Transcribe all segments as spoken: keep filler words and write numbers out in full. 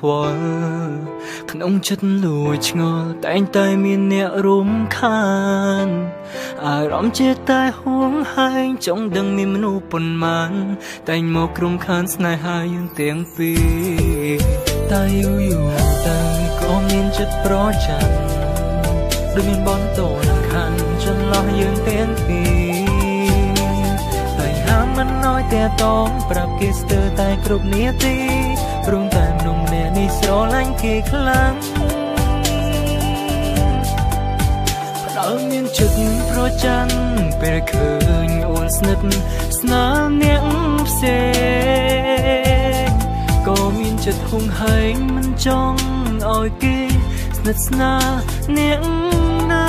ល់ក្នុងចិត្តលួចឆ្ងល់តែងតែមានអ្នករុំខានអារម្មណ៍ជាតែហួងហែងចង់ដឹងមានមនុស្សប៉ុន្មានតែងមកក្រុមខានស្នេហាយើងទាំងពីរតែយូរយូរទៅក៏មានចិត្តប្រច័ណ្ឌដូចមានបនតូនខាន់ចន្លោះយើងទាំងពីរតែហាមមិនnóiតែតងប្រាប់គេស្ទើរតែគ្រប់នាទីព្រមតែនំអ្នកនេះស្រឡាញ់គេខ្លាំងផ្ដើមមានចិត្តប្រច័ណ្ឌពេលឃើញអូនស្និទ្ធស្នាលអ្នកផ្សេងក៏មានចិត្តហុងហែងមិនចង់ឲ្យគេស្និទ្ធស្នាលអ្នកណា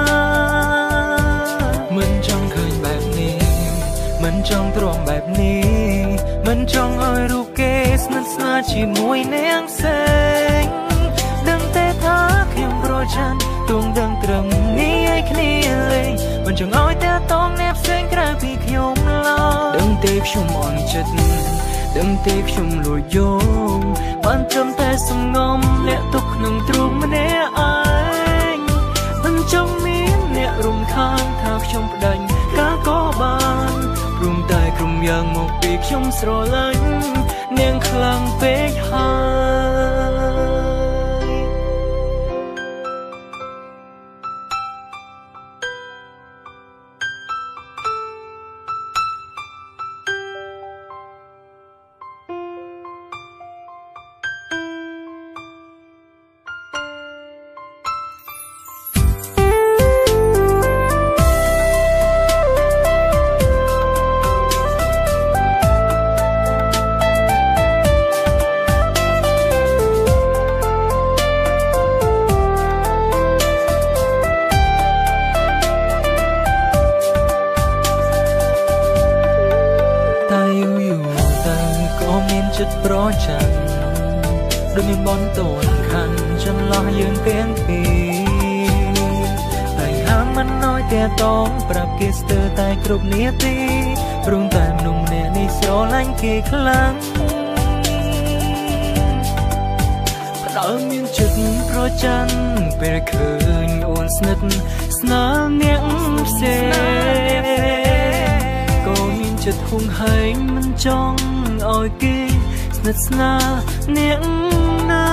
មិនចង់ឃើញបែបនេះមិនចង់ទ្រាំបែបនេះមិនចង់ឲ្យរូបគេស្និទ្ធស្នាលជាមួយអ្នកផ្សេងដឹងតែថាខ្ញុំប្រច័ណ្ឌទងដឹងត្រឹមនេះឲ្យគ្នាលេងមិនចង់ឲ្យតែតងអ្នកផ្សេងក្រៅពីខ្ញុំឡើយដឹងតែខ្ញុំអន់ចិត្តដឹងតែខ្ញុំលួចយងបានត្រឹមតែសំងំលាក់ទុកក្នុងទ្រូងម្នាក់ឯងមិនចង់មានអ្នករំខានថាខ្ញុំប្តេជ្ញាការក៏បានព្រមតែក្រុមយ៉ាងមកពីខ្ញុំស្រឡាញ់នាងខ្លាំងពេកហើយចិត្តប្រច័ណ្ឌដូចមានបនតូនខាន់ចន្លោះយើងទាំងពីរតែហាមមិនnóiតែតងប្រាប់គេស្ទើរតែគ្រប់នាទីព្រមតែមនុស្សម្នាក់នេះស្រឡាញ់គេខ្លាំងផ្ដើមមានចិត្តប្រច័ណ្ឌពេលឃើញអូនស្និទ្ធស្នាលអ្នកផ្សេងក៏មានចិត្តហុងហែងមិនចង់ឲ្យគេស្និទ្ធស្នាលអ្នកណា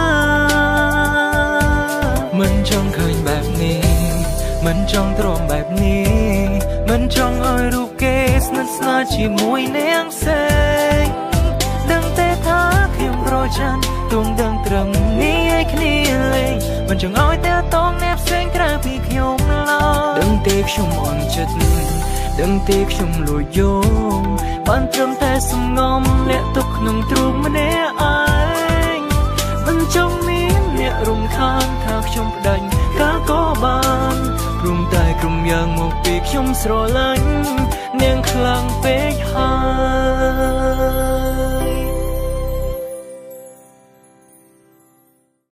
មិនចង់ឃើញបែបនេះមិនចង់ទ្រាំបែបនេះមិនចង់ឲ្យរូបគេស្និទ្ធស្នាលជាមួយអ្នកផ្សេងដឹងតែថាខ្ញុំប្រច័ណ្ឌទងដឹងត្រឹមនេះឲ្យគ្នាលេងមិនចង់ឲ្យតែតងអ្នកផ្សេងក្រៅពីខ្ញុំឡើយដឹងតែខ្ញុំអន់ចិត្តដឹងតែខ្ញុំលួចយងបានត្រឹមតែសំងំលាក់ទុកក្នុងទ្រូងម្នាក់ឯងមិនចង់មានអ្នករំខានថាខ្ញុំប្តេជ្ញាការក៏បានព្រមតែក្រុមយ៉ាងមកពីខ្ញុំស្រឡាញ់នាងខ្លាំងពេកហើយ